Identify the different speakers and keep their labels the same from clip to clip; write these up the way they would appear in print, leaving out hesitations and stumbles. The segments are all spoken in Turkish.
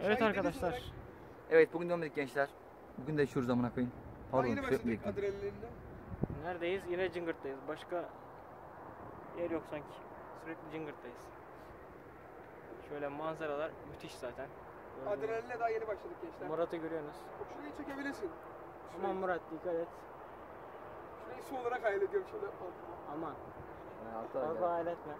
Speaker 1: Evet arkadaşlar.
Speaker 2: Evet bugün dönmedik gençler. Bugün de yaşıyoruz amına koyayım. Pardon
Speaker 3: Yine
Speaker 2: sürekli
Speaker 3: başladık
Speaker 2: bekliyorum.
Speaker 3: adrenalinle.
Speaker 1: Neredeyiz? Yine Cıngırt'tayız. Başka yer yok sanki. Sürekli Cıngırt'tayız. Şöyle manzaralar müthiş zaten.
Speaker 3: Adrenalinle daha yeni başladık gençler.
Speaker 1: Murat'ı görüyorsunuz.
Speaker 3: Şurayı çekebilirsin.
Speaker 1: Aman Murat dikkat et.
Speaker 3: Şurayı su olarak hayal ediyorum şöyle.
Speaker 1: Aman.
Speaker 2: Yani altı ay
Speaker 1: Fazla
Speaker 2: geldi.
Speaker 1: hayal etme.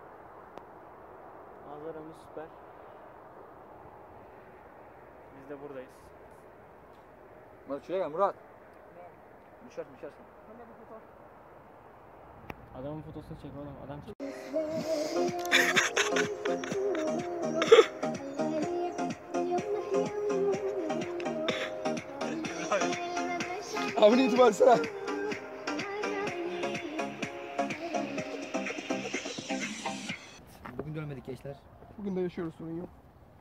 Speaker 1: Manzaramız süper. Biz de buradayız.
Speaker 2: Murat şuraya gel Murat. Düşersin.
Speaker 1: Adamın fotosunu çek oğlum. Adam çek.
Speaker 3: Abone YouTube açsana.
Speaker 2: Bugün dönmedik gençler.
Speaker 3: Bugün de yaşıyoruz, sorun yok.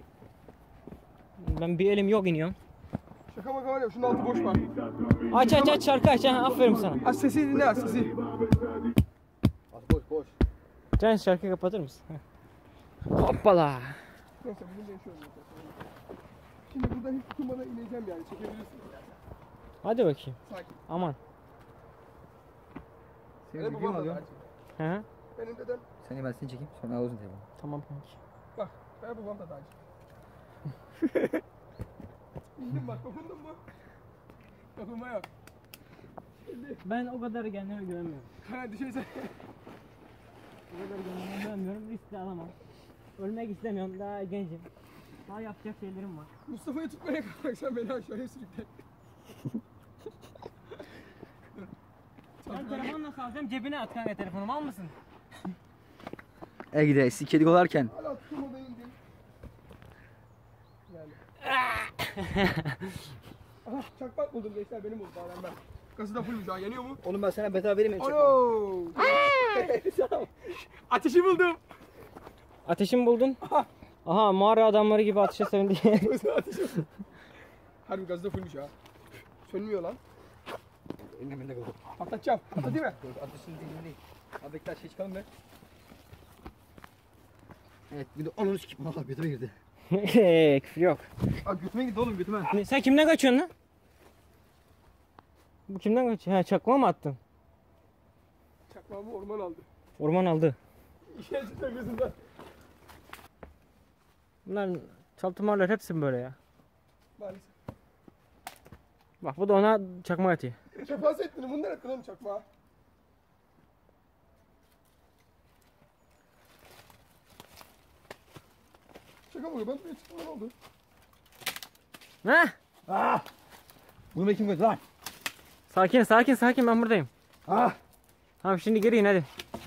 Speaker 1: Ben bir elim yok iniyorum.
Speaker 3: Şaka maka var ya, şunun altı boş var.
Speaker 1: Aç şarkı aç. Ha, aferin sana.
Speaker 3: Aç sesi dinle, aç sesi.
Speaker 2: Boş.
Speaker 1: Can şarkıyı kapatır mısın? Hoppala.
Speaker 3: Neyse bugün de yaşıyoruz. Şimdi buradan hiç tutunmadan ineceğim yani, çekebilirsin.
Speaker 1: Hadi bakayım.
Speaker 3: Sakin.
Speaker 1: Aman.
Speaker 2: Seni
Speaker 3: Benim
Speaker 2: çekeyim
Speaker 3: babam da
Speaker 2: alıyorum.
Speaker 3: dağcı.
Speaker 1: Hı.
Speaker 3: Benim dedem,
Speaker 2: Seni ben seni çekeyim sonra alırsın telefonu.
Speaker 1: Tamam kanki.
Speaker 3: bak benim babam da dağcı. İndim bak, dokundun mu? Dokunma yok.
Speaker 1: Ben o kadar kendime güvenmiyorum.
Speaker 3: Ha düşeyse.
Speaker 1: O kadar kendime güvenmiyorum. Risk de alamam. Ölmek istemiyorum. Daha gencim. Daha yapacak şeylerim var.
Speaker 3: Mustafa'yı tutmaya kalk, sen beni aşağıya sürükle.
Speaker 1: Ben telefonu nasıl alacağım? Cebine at kanka telefonumu, al mısın?
Speaker 2: Gide kedi kolarken.
Speaker 3: Hala tutunmadan indim. Yani. Aha çakmak buldum gençler, benim oldu daha ben. Gazı da fullmuş ha, yanıyor mu?
Speaker 2: Oğlum ben sana bedava vereyim mi?
Speaker 3: Ono! Ateşi buldum.
Speaker 1: Ateşi mi buldun? Aha mağara adamları gibi ateşe sevindi.
Speaker 3: Ateşi buldum. Harbi gazı da fullmuş ha. Sönmüyor lan.
Speaker 2: Elimde kaldı.
Speaker 3: Patlatacağım. Patlatayım mı?
Speaker 2: Ateşin değil. Abi bekler şey çıkalım be. Evet bir de onun sikip Allah götüme girdi.
Speaker 1: Küfür yok.
Speaker 3: Abi götüme gitti oğlum, götüme.
Speaker 1: Sen kimden kaçıyorsun lan? Bu kimden kaçıyor? Ha, çakma mı attın?
Speaker 3: Çakmağımı orman aldı.
Speaker 1: Orman aldı.
Speaker 3: İşe çıktı gözünden.
Speaker 1: Bunlar çaltımarlar hepsi böyle ya.
Speaker 3: Maalesef.
Speaker 1: Bak bu da ona çakma atıyor.
Speaker 3: Çakmağı ettin, bunu nereye kılalım çakmağı? Şaka mı? Ben buraya çıktım, ne oldu?
Speaker 1: Ha?
Speaker 2: Bunu ben kim koydu lan?
Speaker 1: Sakin ben buradayım.
Speaker 2: Ah!
Speaker 1: Tamam şimdi geri in hadi.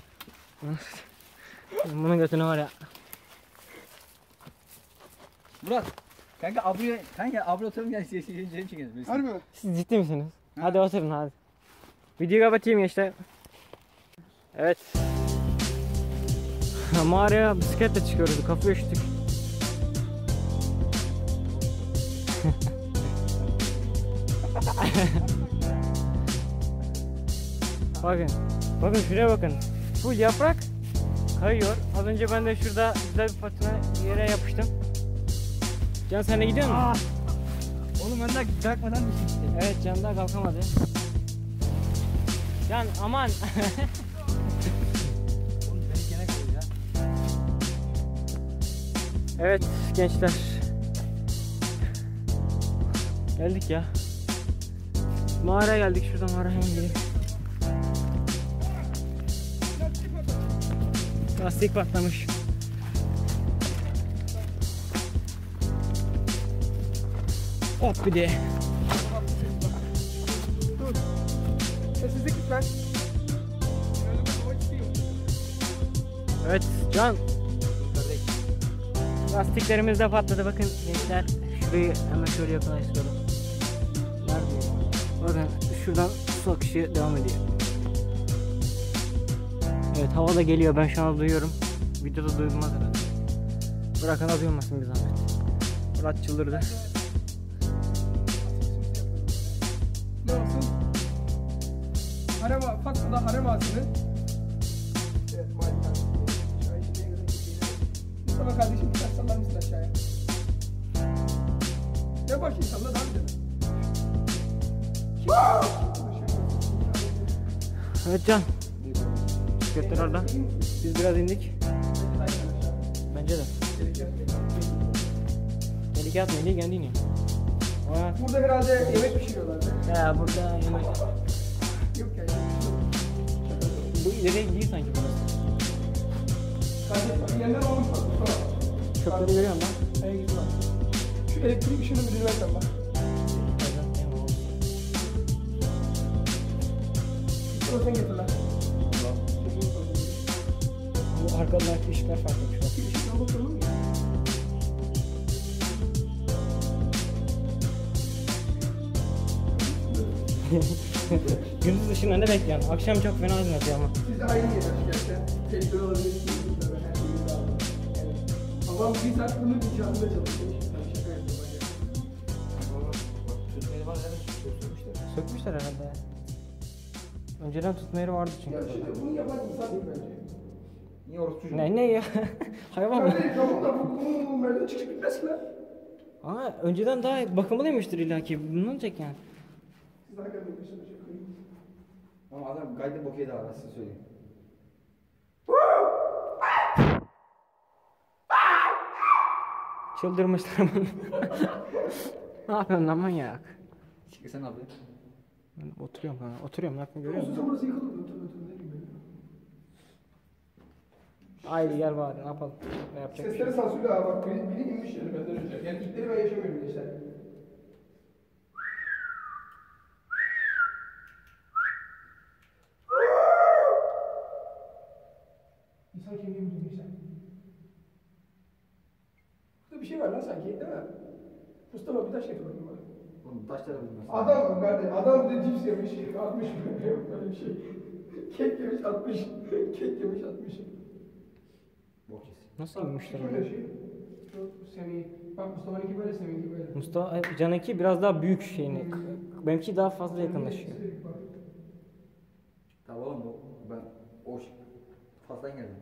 Speaker 1: Bunun götünü var ya.
Speaker 2: Murat! Kanka abla oturalım gel seni çekelim.
Speaker 3: Harbi mi?
Speaker 1: Siz ciddi misiniz?
Speaker 2: Ha.
Speaker 1: Hadi oturun hadi. Videoyu kapatayım gençler. Evet. Mağaraya bisikletle çıkıyoruz. Kafayı üşüttük. Bakın şuraya bakın. Full yaprak kayıyor. Az önce ben de şurada güzel bir patina yere yapıştım. Can sen de gidiyor musun?
Speaker 2: Oğlum ben de kalkmadan düştüm.
Speaker 1: Evet Can daha kalkamadı. Can aman.
Speaker 2: Oğlum beni gene kalıyor ya.
Speaker 1: Evet gençler. Geldik ya. Mağaraya geldik. Şuradan mağaraya hemen gidelim. Lastik patlamış. Hop bir de.
Speaker 3: Dur. Sessizlik lütfen.
Speaker 1: Evet Can. Lastiklerimiz de patladı bakın gençler. Şurayı hemen şöyle yakınlaştıralım. Nerede? Bakın şuradan su akışı devam ediyor. Evet hava da geliyor, ben şu an duyuyorum. Videoda duyulmaz herhalde. Bırakın da duyulmasın bir zahmet. Murat çıldırdı.
Speaker 3: Ne olsun? Harem Fatma'da harem ağasını. Evet maalesef. Mustafa kardeşim, sen sallar mısın aşağıya? Ne baş insanla daha güzel.
Speaker 1: Evet Can. Bisikletler orada. Biz biraz indik. Bence de. Tehlike atmayın diye kendi iniyor.
Speaker 3: Burada herhalde yemek pişiriyorlar.
Speaker 1: Ya burada yemek.
Speaker 3: Yok yani.
Speaker 1: Bu ileriye gidiyor sanki burası.
Speaker 3: Kardeşim yerler olmuş bak. Tamam.
Speaker 1: Çöpleri görüyorum lan.
Speaker 3: Hayır gidiyor. Şu elektrik ışığını müdürü versen bak. Şunu sen getir lan.
Speaker 1: Bu arkadaki ışıklar farklı.
Speaker 3: Işıkına bakalım mı?
Speaker 1: Gündüz ışığında ne bekliyorsun? Akşam çok fena aydınlatıyor ama.
Speaker 3: Siz de aynı yer gerçekten. Tehlikeli olabilir. Her şeyi sağlam. Babam bir saat bunun inşaatında çalışıyor. Şaka yapıyor.
Speaker 1: Sökmüşler herhalde. Önceden tutma yeri vardı çünkü.
Speaker 3: Ya şimdi bunu yapan insan değil bence.
Speaker 2: Niye orası çocuğu?
Speaker 1: Ne ya? Hayvan mı?
Speaker 3: Kardeşim tamam da bu merdiven çıkıp bitmez ki lan.
Speaker 1: Aa, önceden daha bakımlıymıştır illaki. Bunu olacak yani.
Speaker 3: Siz daha gelmeyin başına şey koyun.
Speaker 2: Ama adam gayet bokeh daha var size söyleyeyim.
Speaker 1: Çıldırmışlar ama. Ne yapıyorsun lan manyak?
Speaker 2: Çıkı sen abi.
Speaker 1: Ben oturuyorum ha. Oturuyorum, ne yapayım görüyor
Speaker 3: Olsun
Speaker 1: musun?
Speaker 3: sen burası yıkılır. Otur ne gibi.
Speaker 1: Haydi gel bari, ne yapalım? Ne yapacak bir şey
Speaker 3: Sesleri
Speaker 1: yok.
Speaker 3: sansürlü ha bak. Biri inmiş yani benden önce. Yani ilkleri ben yaşamıyorum gençler. İnsan kemiği mi gençler? Burada bir şey var lan sanki değil mi? Mustafa bir taş getir bakayım bana.
Speaker 2: Oğlum taşlara vurmasın.
Speaker 3: Adam mı kardeş? Adam bir de cips yemiş, atmış. Yok böyle bir şey. Kek yemiş, atmış. Kek yemiş, atmış.
Speaker 2: Bokeh.
Speaker 1: Nasıl inmişler
Speaker 3: Şöyle
Speaker 1: oraya?
Speaker 3: şey. Şu seviye. Bak Mustafa'nınki böyle, seninki böyle.
Speaker 1: Mustafa, Can'ınki biraz daha büyük şeyini. Benimki daha fazla yakınlaşıyor.
Speaker 2: Tamam oğlum ben o fasdan geldim.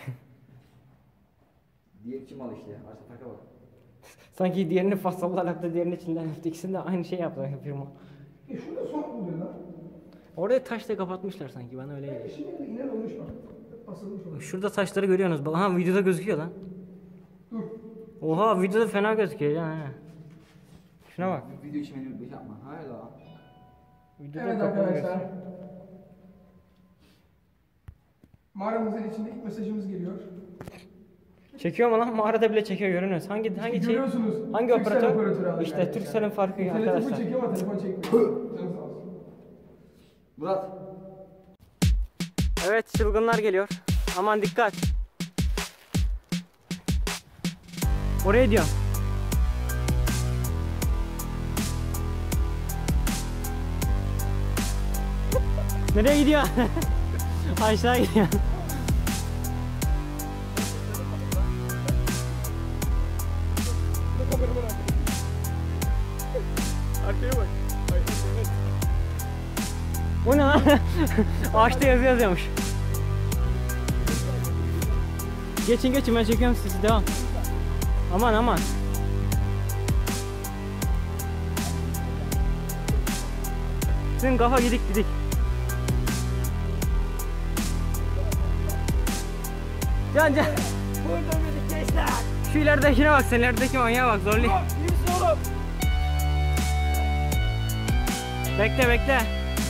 Speaker 2: Diğer kim al işte ya. Arsa farka bak.
Speaker 1: Sanki diğerini fasalla alakta diğerini Çin'den yaptı. İkisini de aynı şey yaptı firma.
Speaker 3: Şurada son oluyor lan.
Speaker 1: Oraya taşla kapatmışlar sanki, bana öyle geliyor.
Speaker 3: Şimdi de inen olmuş bak. Basılmış olmuş.
Speaker 1: Şurada taşları görüyorsunuz. Bak, ha videoda gözüküyor lan.
Speaker 3: Dur.
Speaker 1: Oha, videoda fena gözüküyor ya. Şuna bak.
Speaker 2: Video için beni bir şey yapma. Hala.
Speaker 1: Videoda
Speaker 3: Evet
Speaker 1: kapalı
Speaker 3: arkadaşlar.
Speaker 1: gözüküyor.
Speaker 3: Mağaramızın içinde ilk mesajımız geliyor.
Speaker 1: Çekiyor mu lan? Mağarada bile çekiyor, görünüyoruz. Hangi şey?
Speaker 3: Görüyorsunuz.
Speaker 1: Hangi
Speaker 3: Turkcell
Speaker 1: operatör?
Speaker 3: operatörü aldık
Speaker 1: İşte
Speaker 3: arkadaşlar.
Speaker 1: Turkcell'in farkı
Speaker 3: Telefon
Speaker 1: arkadaşlar.
Speaker 3: çekiyor ama telefon çekmiyor. Canım sağ olsun.
Speaker 2: Murat.
Speaker 1: Evet, çılgınlar geliyor. Aman dikkat. Oraya diyorum. Nereye gidiyor? Aşağı gidiyor.
Speaker 3: Arkaya bak.
Speaker 1: Bu ne lan? Ağaçta yazı yazıyormuş. Geçin geçin, ben çekiyorum sizi, devam. Aman aman. Sizin kafa gidik gidik. Can.
Speaker 3: Burada bir gençler.
Speaker 1: Şu ileridekine bak, sen ilerideki manyağa bak, zorlayayım.
Speaker 3: İyisin oğlum.
Speaker 1: Bekle bekle.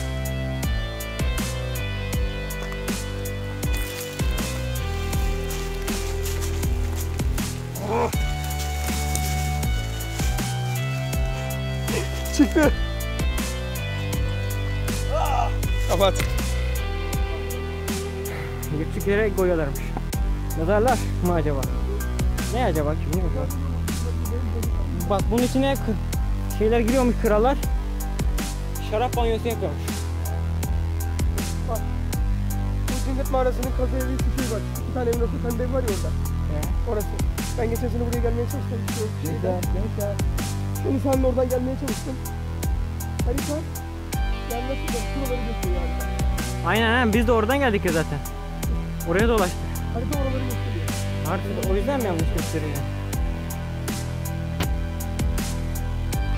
Speaker 3: Çıktı. Kapat.
Speaker 1: Küçük yere koyuyorlarmış. Mezarlar mı acaba? Ne acaba, kim ne acaba? Bak bunun içine şeyler giriyormuş, krallar. Şarap banyosu yapıyormuş.
Speaker 3: Bak. Bu Cennet Mağarası'nın kazı evi bir şey var. İki tane evin orta tane ev var ya orada. Orası. Ben geçen sene buraya gelmeye çalıştım. Gençler. Şimdi seninle oradan gelmeye çalıştım. Harita. Yanlış da şuraları gösteriyor harita.
Speaker 1: Aynen, biz de oradan geldik ya zaten. Oraya dolaştık.
Speaker 3: Harita oraları gösteriyor.
Speaker 1: Artık o yüzden mi yanlış gösteriyor?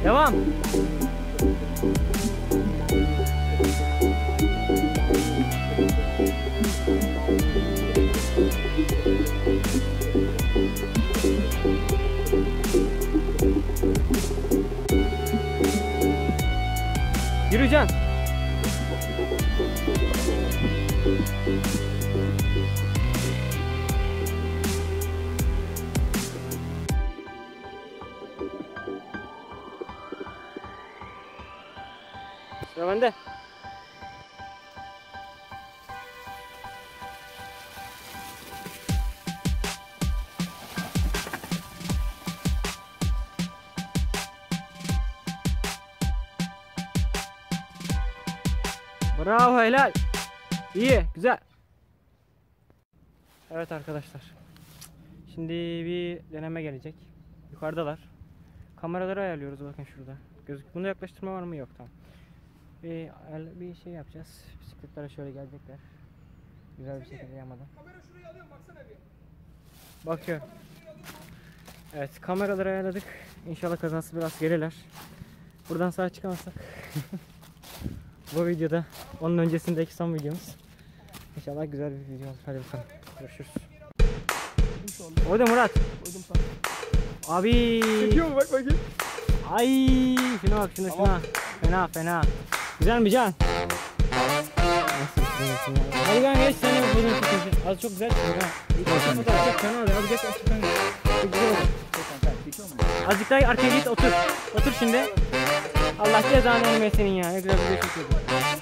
Speaker 1: Devam. Yürü Can. Sıra bende. Bravo, helal. İyi, güzel. Evet arkadaşlar. Şimdi bir deneme gelecek. Yukarıdalar. Kameraları ayarlıyoruz, bakın şurada. Bunda yaklaştırma var mı? Yok, tamam. Bir şey yapacağız. Bisikletlere şöyle gelecekler. Güzel bir şekilde yamadan.
Speaker 3: Kamera şuraya alıyorum, baksana bir.
Speaker 1: Bakıyorum. Evet, kameraları ayarladık. İnşallah kazası biraz gelirler. Buradan sağ çıkamazsak. Bu videoda onun öncesindeki son videomuz. İnşallah güzel bir video olur. Hadi bakalım. Görüşürüz. Oydu Murat.
Speaker 3: Koydum sana.
Speaker 1: Abi.
Speaker 3: Çekiyor mu? Bak bakayım.
Speaker 1: Ay, şuna bak, şuna. Fena. Güzel mi Can? Hadi ben geç, sen yap bunu tutun. Az çok güzel çıkıyor ha. Çok fena oluyor. Hadi geç, açık kanka. Çok güzel oldu. Azıcık daha arkaya git, otur. Otur şimdi. Allah cezanı vermesin ya. Ne güzel bir video çekiyordu.